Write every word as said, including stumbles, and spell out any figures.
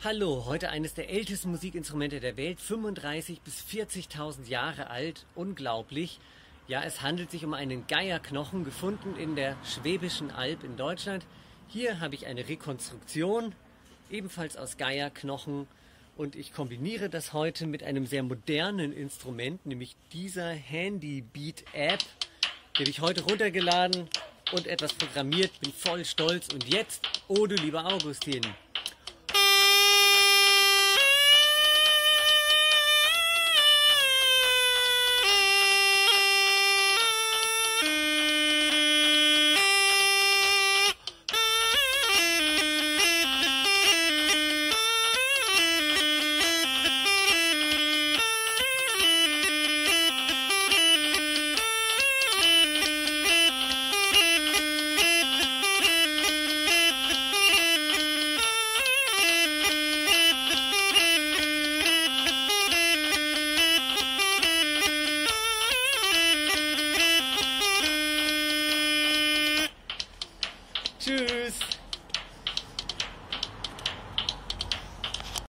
Hallo, heute eines der ältesten Musikinstrumente der Welt, fünfunddreißig bis vierzigtausend Jahre alt, unglaublich. Ja, es handelt sich um einen Geierknochen, gefunden in der Schwäbischen Alb in Deutschland. Hier habe ich eine Rekonstruktion, ebenfalls aus Geierknochen, und ich kombiniere das heute mit einem sehr modernen Instrument, nämlich dieser Handy Beat App. Die habe ich heute runtergeladen und etwas programmiert, bin voll stolz. Und jetzt, oh du lieber Augustin! Tschüss!